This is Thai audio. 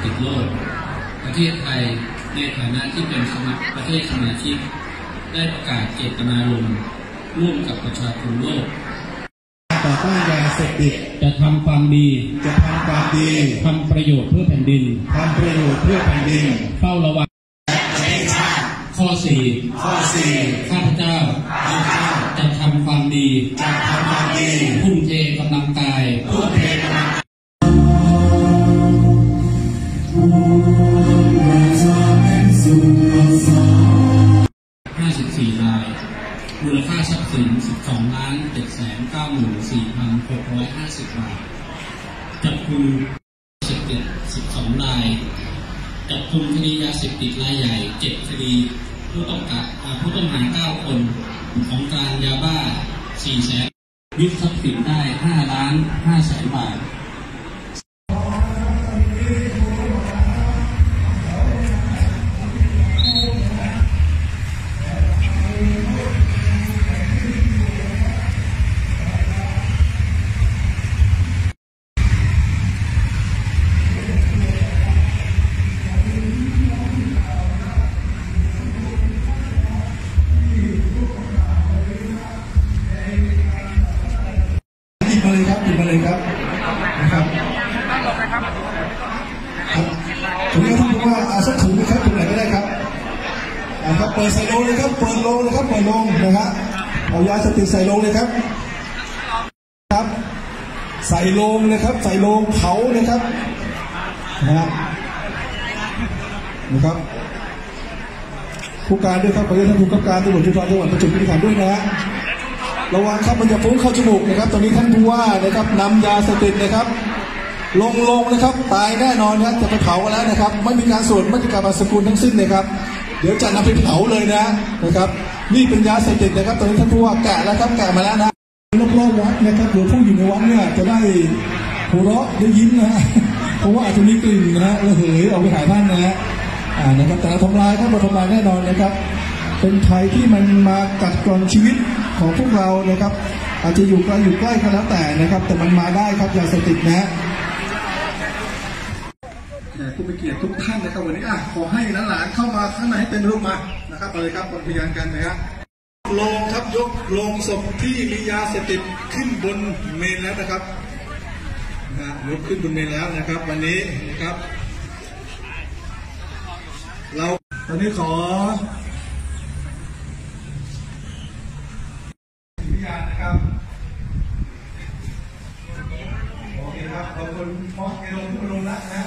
ติดโลกประเทศไทยในฐานะที่เป็นประเทศสมาชิกได้ประกาศเจตนารมณ์ร่วมกับประชาคมโลกต่อต้านยาเสพติดจะทำความดีทำประโยชน์เพื่อแผ่นดินเฝ้าระวังข้อ 4ข้าพเจ้าจะทำความดีทุ่มเทกำลังกาย54 รายมูลค่าทรัพย์สิน 12,794,650 บาทจับกุมเสพติด12 รายจับกุมคดียาเสพติดรายใหญ่7 คดีผู้ต้องหา 9 คนของกลางยาบ้า 400,000 ยึดทรัพย์สินได้ 5,500,000 บาทมาเลยครับนะครับถุงนี้ท่านบอกว่าสักถุงนะครับถุงไหนก็ได้ครับครับเปิดใส่โลงเลยครับเปิดโลงเลยครับเปิดโลงนะครับเอายาเสพติดใส่โลงเลยครับครับใส่โลงเลยครับใส่โลงเผาเลยครับนะครับผู้การด้วยครับขอเรียนท่านผู้กำกับการตำรวจภูธรจังหวัดประจวบคีรีขันธ์ด้วยนะฮะระวังครับมันจะฟุ้งเข้าจมูกนะครับตอนนี้ท่านผู้ว่านะครับนำยาเสพติดนะครับลงนะครับตายแน่นอนครับจะไปเผากันแล้วนะครับไม่มีการสวดไม่มีการบังสกุลทั้งสิ้นนะครับเดี๋ยวจะนำไปเผาเลยนะครับนี่เป็นยาเสพติดนะครับตอนนี้ท่านผู้ว่าแกะแล้วครับแกะมาแล้วนะรอบวัดนะครับเดี๋ยวผู้อยู่ในวัดเนี่ยจะได้หัวเราะได้ยิ้มนะเพราะว่าอาจจะมีกลิ่นนะระเหยออกไปหาท่านนะครับแต่ทำลายครับทำลายแน่นอนนะครับเป็นภัยที่มันมากัดกร่อนชีวิตของพวกเรานะครับอาจจะอยู่ไกลอยู่ใกล้ก็แล้วแต่นะครับแต่มันมาได้ครับยาเสพติดนะผู้มีเกียรติทุกท่านนะครับวันนี้ขอให้หลานๆเข้ามาข้างในให้เต็มรูปมานะครับเอาเลยครับเป็นพยานกันนะครับลงครับยกลงศพที่มียาเสพติดขึ้นบนเมนแล้วนะครับยกขึ้นบนเมนแล้วนะครับวันนี้นะครับเราตอนนี้ขอนะครับโอเคครับขอบคุณพ่อเอโรทุกคนละนะ